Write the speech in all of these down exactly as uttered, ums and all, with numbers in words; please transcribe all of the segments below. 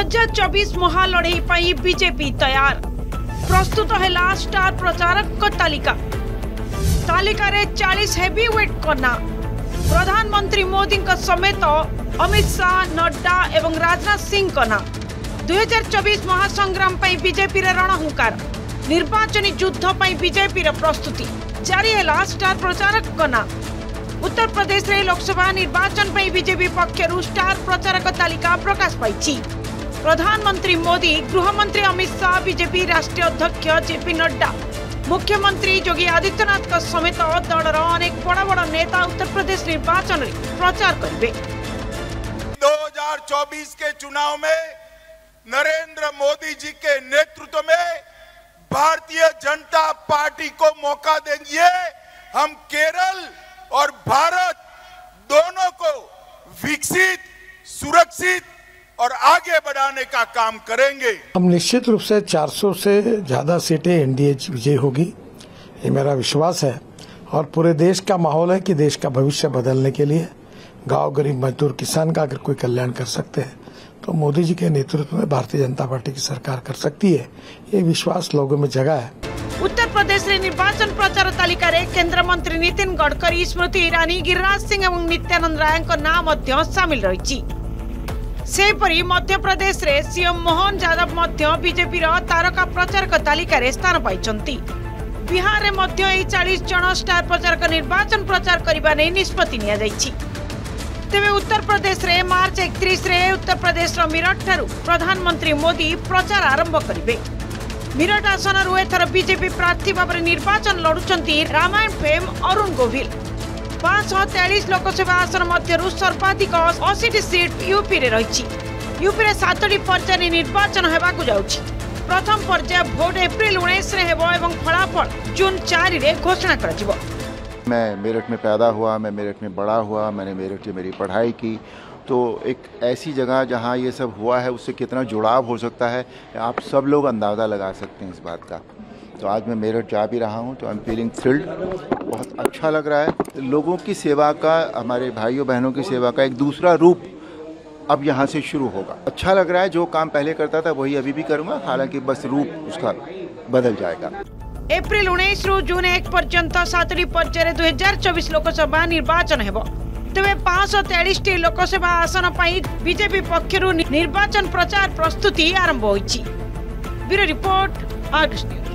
हजार चौबीस महालड़ई पाई बीजेपी तैयार प्रस्तुत है स्टार प्रचारक तालिका तालिका रे चालीस हेवीवेट कना प्रधानमंत्री मोदी समेत अमित शाह नड्डा एवं राजनाथ सिंह कना दुई हजार चौबीस महासंग्राम बीजेपी रणहुंकार निर्वाचनी युद्ध बीजेपी प्रस्तुति जारी है स्टार प्रचारक कना उत्तर प्रदेश रे लोकसभा निर्वाचन पर बीजेपी पक्षरु स्टार प्रचारक तालिका प्रकाश पाई। प्रधानमंत्री मोदी गृहमंत्री अमित शाह बीजेपी राष्ट्रीय अध्यक्ष जेपी नड्डा मुख्यमंत्री योगी आदित्यनाथ का समेत दलर अनेक बड़ बड़ नेता उत्तर प्रदेश निर्वाचन में प्रचार करेंगे। दो हजार चौबीस के चुनाव में नरेंद्र मोदी जी के नेतृत्व में भारतीय जनता पार्टी को मौका देंगे। हम केरल और भारत दोनों को विकसित, सुरक्षित और आगे बढ़ाने का काम करेंगे। हम निश्चित रूप से चार सौ से ज्यादा सीटें एनडीए विजय होगी, ये मेरा विश्वास है। और पूरे देश का माहौल है कि देश का भविष्य बदलने के लिए गांव, गरीब, मजदूर, किसान का अगर कोई कल्याण कर सकते हैं तो मोदी जी के नेतृत्व में भारतीय जनता पार्टी की सरकार कर सकती है, ये विश्वास लोगों में जगा है। उत्तर प्रदेश रे निर्वाचन प्रचार तालिका रे केंद्र मंत्री नितिन गडकरी, स्मृति ईरानी, गिरिराज सिंह एवं नित्यानंद राय नाम मध्य शामिल रही। सेपरी मध्य प्रदेश रे सीएम मोहन यादव मध्य बीजेपी रो तारका प्रचारक तालिका रे स्थान पाइछंती। बिहार रे मध्य एई चालीस जन स्टार प्रचारक निर्वाचन प्रचार करिबा नै निष्पत्ति निया जायछि। तेबे उत्तर प्रदेश रे मार्च इकतीस रे उत्तर प्रदेश रो मिरट ठारू प्रधानमंत्री मोदी प्रचार आरंभ करिवे। मिरट आसन रु एथर बीजेपी प्रार्थी भाव निर्वाचन लड़ुचंती रामायण फेम अरुण गोविल। पांच सौ तेईस लोकसभा आसन मध्यरु सर्वाधिक अस्सी सीट यूपी रे रही। यूपी रे सातटी पर्याय निर्वाचन हेबाकु जाउछि। प्रथम पर्याय भोट एप्रिल उन्नीस रे हेबो एवं फलाफल जून चार रे घोषणा कराजिबो। मैं मेरठ में पैदा हुआ, मैं मेरठ में बड़ा हुआ, मैंने मेरठ में मेरी पढ़ाई की, तो एक ऐसी जगह जहाँ ये सब हुआ है उससे कितना जुड़ाव हो सकता है आप सब लोग अंदाज़ा लगा सकते हैं इस बात का। तो आज मैं मेरठ जा भी रहा हूँ तो आई एम फीलिंग थ्रिल्ड, बहुत अच्छा लग रहा है। लोगों की सेवा का, हमारे भाइयों बहनों की सेवा का एक दूसरा रूप अब यहाँ से शुरू होगा। अच्छा लग रहा है, जो काम पहले करता था वही अभी भी करूँगा, हालांकि बस रूप उसका बदल जाएगा। एप्रिल उन्नीस रु जून एक पर्यंत सातटी पर्याय दुई हजार चौबीस लोकसभा निर्वाचन हेबो। तेबे पांच सौ तेईस टी लोकसभा आसन पाई बीजेपी पक्षरु निर्वाचन प्रचार प्रस्तुति आरंभ होईछि। Bureau report, Argus news.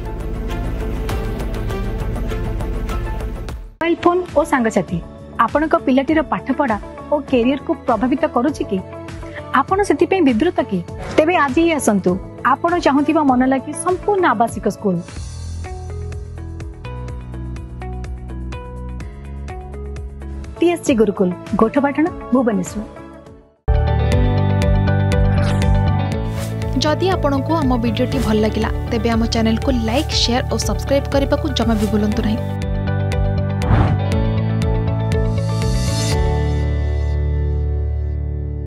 Mobile phone और सांगसाथी आपणक पिलाटीर पाठपढ़ा और कैरियर को प्रभावित करूछि कि आपण सेति पे विब्रत कि तेबे आज ही आसंतु आपण चाहुथिबा मन लागी संपूर्ण आवासिक स्कूल टीएससी गुरुकुल गोठपाटना भुवनेश्वर। जदि आपंक आम भिडी भल लगा तेब आम चैनल को लाइक, शेयर और सब्सक्राइब करने को जमा भी भूलु नहीं।